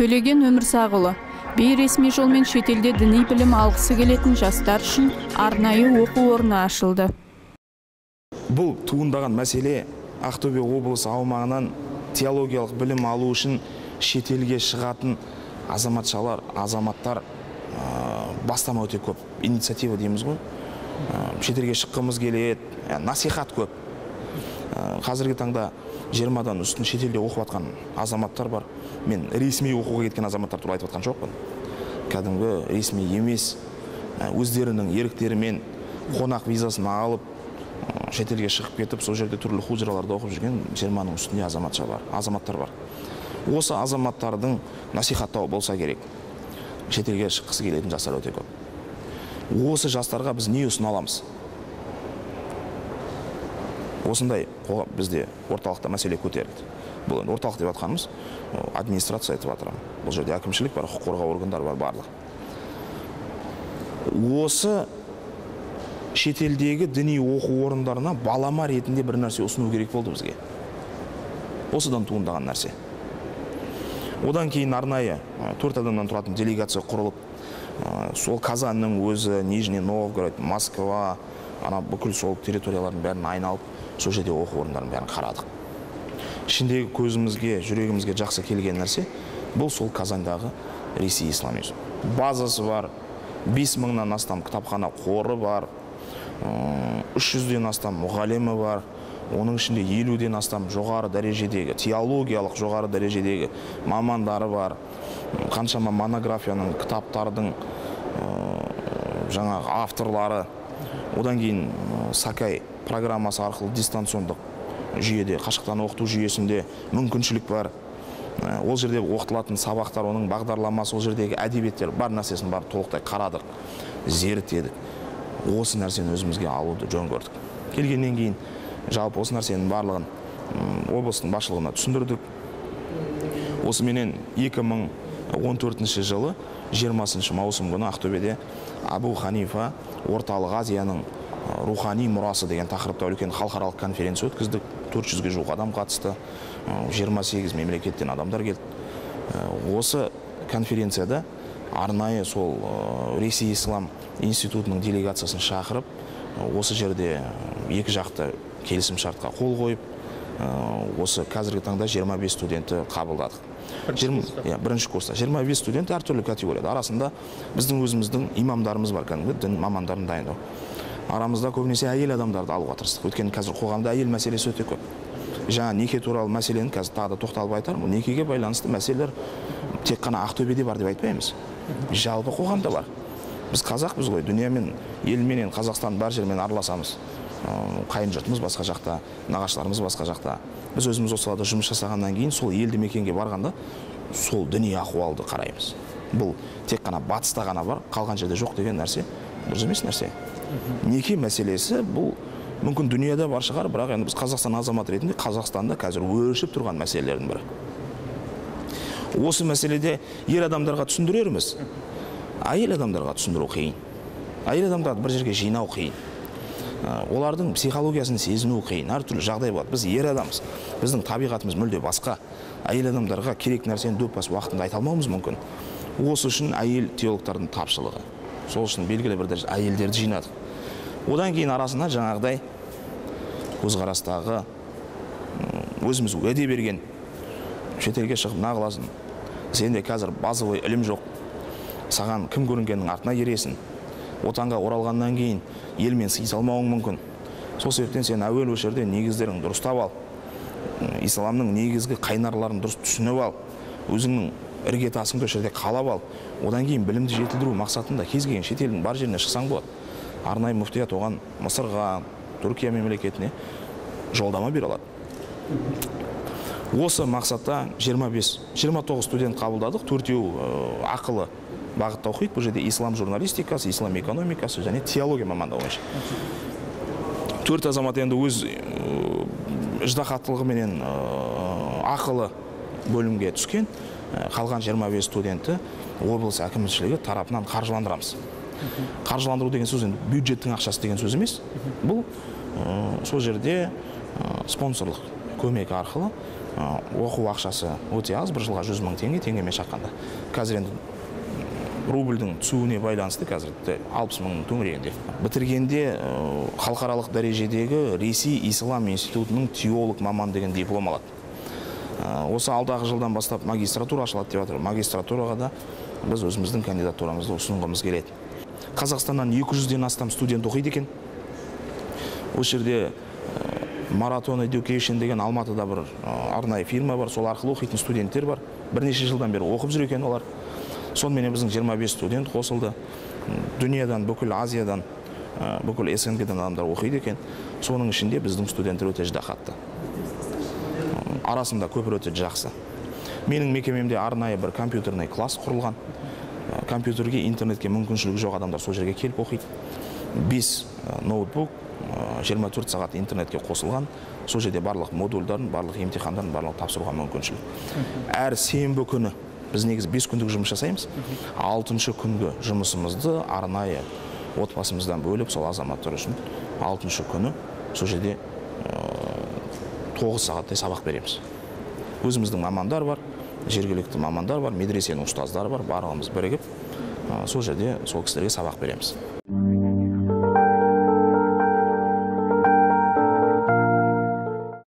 Төлеген Өмірсағұлы бейресми жолмен шетелде діни білім алғысы келетін жастар үшін арнайы оқу орны ашылды. Бұл туындаған мәселе Ақтөбе облысы аумағынан теологиялық білім алу үшін шетелге шығатын азаматтар бастама өте көп. Инициатива дейміз ғой. Шетелге шыққымыз келеді, насихат көп. Қазіргі таңда 20-дан үстін шетелде оқып атқан азаматтар бар. Мен ресми оқуға кеткен азаматтар туралы айтып атқан жоқпын. Кәдімгі ресми емес, өздерінің еріктерімен қонақ визасын алып, шетелге шығып кетіп, сол жерде түрлі хужраларда оқып жүрген 20-ның үстінде азаматтар бар. Осы азаматтардың насихаттау болса керек. Шетелге шыққысы келетін жастар өте көп. Осы жастарға біз не ұсына аламыз? Осындай бізде орталықта мәселе көтерілді. Бұл орталық деп атқанымыз администрация айтып жатырмын. Бұл жерде әкімшілік бар, құқық қорғау органдары бар, барлық. Осы шетелдегі діни оқу орындарына балама ретінде бір нәрсе ұсыну керек болды бізге. Осыдан туындаған нәрсе. Одан кейін арнайы 4 адамнан тұратын делегация құрылып, сол Казанның өзі, Нижний Новгород, Москва, бүкіл сол территориялардың бәрін айналып, сол жерде оқу орындарын бәрін қарадық. Ішіндегі көзімізге, жүрегімізге жақсы келген нәрсе, бұл сол Казандағы Ресей исламизм. Базасы бар, 5000-нан астам кітапхана қоры бар, 300-ден астам мұғалімі бар, оның ішінде 50-ден астам жоғары дәрежедегі, теологиялық жоғары дәрежедегі мамандары бар, қаншама монографияның, кітаптардың жаңағы авторлары. Одан кейін Сакай программасы арқылы дистанциондық жүйеде, қашықтан оқыту жүйесінде мүмкіншілік бар. Ол жерде оқытылатын сабақтар, оның бағдарламасы, ол жердегі әдебиеттер бар нәрсесін бар толықтай қарадық, зерттедік. Осы нәрсені өзімізге алуды жөн көрдік. Келгеннен кейін жалпы осы нәрсенің барлығын облыстың басшылығына түсіндірдік. Осыменен 2014 жылы 20 маусым күні Ақтөбеде Абу Ханифа орталық Азияның рухани мұрасы деген тақырыпта үлкен халықаралық конференция өткіздік. 400-ге жуық адам қатысты, 28 мемлекеттен адамдар келді. Осы конференцияда арнайы сол Ресей Ислам институтының делегациясын шақырып, осы жерде екі жақты келісім шартқа қол қойып, осы қазіргі таңда 25 студентті қабылдадық. Бірінші курста 25 студент әртүрлі категорияда. Арасында біздің өзіміздің имамдарымыз бар, кәдімгі дін мамандарын дайындау. Арамызда көбінесе әйел адамдарды алуға тырыстық. Өйткені қазір қоғамда әйел мәселесі өте көп. Жаңа неке туралы мәселені қазір тағы да тоқталып айтармын. Некеге байланысты мәселелер тек қана Ақтөбеде бар деп айтпаймыз. Жалпы қоғамда бар. Біз қазақпыз ғой, дүниямен, елменен, Қазақстан бар жермен араласамыз. Қайын жұртымыз басқа жақта, нағашыларымыз басқа жақта. Біз өзіміз осы салада жұмыс жасағаннан кейін сол елді мекенге барғанда сол діни ахуалды қараймыз. Бұл тек қана батыста ғана бар, қалған жерде жоқ деген нәрсе дұрыс емес нәрсе. Неке мәселесі бұл мүмкін дүниеде бар шығар, бірақ енді біз Қазақстан азаматы ретінде Қазақстанда қазір өршіп тұрған мәселелердің бірі. Осы мәселеде ер адамдарға түсіндірерміз. Әйел адамдарға түсіндіру қиын. Әйел адамдарды бір жерге жинау қиын. Олардың психологиясын сезіну қиын. Әртүрлі жағдай болады. Біз ер адамыз. Біздің табиғатымыз мүлде басқа. Әйел адамдарға керек нәрсені дөп бас уақытында айта алмауымыз мүмкін. Осы үшін әйел теологтардың тапшылығы. Сол үшін белгілі бір дәрежеде әйелдерді жинадық. Одан кейін арасына жаңағыдай көзқарастағы өзіміз уәде берген шетелге шығып нағыласын. Сенде қазір базовый ілім жоқ. Саған кім көрінгеннің артына ересін. Отанға оралғаннан кейін елмен сый салмауың мүмкін. Сол себептен сен әуел өшерде негіздерін дұрыстап ал. Исламның негізгі қайнарларын дұрыс түсініп ал. Өзіңнің іргетасыңды өшерде қалап ал. Одан кейін білімді жетілдіру мақсатында кез келген шетелдің бар жеріне шықсаң болады. Арнайы мүфтият оған Мысырға, Түркия мемлекетіне жолдама бере алады. Осы мақсатта 29 студент қабылдадық. 4-еу ақылы бағытта оқиды. Бұл жерде ислам журналистикасы, ислам экономикасы және теология мамандығы бойынша. 4 азамат енді өз ыждахаттылығыменен ақылы бөлімге түскен. Қалған 25 студентті облыс әкімшілігі тарапынан қаржыландырамыз. Қаржыландыру деген сөз енді бюджеттің ақшасы деген сөз емес. Бұл сол жерде спонсорлық көмек арқылы оқу ақшасы өте аз, бір жылға 100 мың теңге, теңгемен шаққанда. Қазір енді рубльдің түсуіне байланысты қазір 60 мыңның төңірегінде. Бітіргенде халықаралық дәрежедегі Ресей Ислам институтының теолог маман деген диплом алады. Осы алдағы жылдан бастап магистратура ашылады деп жатыр. Магистратураға да біз өзіміздің кандидатурамызды ұсынғымыз келеді. Қазақстаннан 200-ден астам студент оқиды екен. Осы жерде Marathon Education деген Алматыда бір арнайы фирма бар, сол арқылы оқитын студенттер бар. Бірнеше жылдан бері оқып жүр екен олар. Сонымен біздің 25 студент қосылды. Дүниядан, бүкіл Азиядан, бүкіл СНГ-дан адамдар оқиды екен. Соның ішінде біздің студенттер өте ждақатты. Арасында көпір өте жақсы. Менің мекемемде арнайы бір компьютерный класс құрылған. Компьютерге, интернетке мүмкіншілігі жоқ адамдар сол жерге келіп оқиды. 5 ноутбук, 24 сағат интернетке қосылған. Сол жерде барлық модульдарын, барлық емтихандарын, барлық тапсыруға мүмкіншілік. Әр сенбі күні біз негізі 5 күндік жұмыс жасаймыз. 6-шы күнгі жұмысымызды арнайы отбасымыздан бөліп, сол азаматтар үшін 6-шы күні сол жерде 9 сағаттай сабақ береміз. Өзіміздің мамандар бар, жергілікті мамандар бар, медресенің ұстаздары бар, барлығымыз бірігіп сол жерде сол кісілерге сабақ береміз.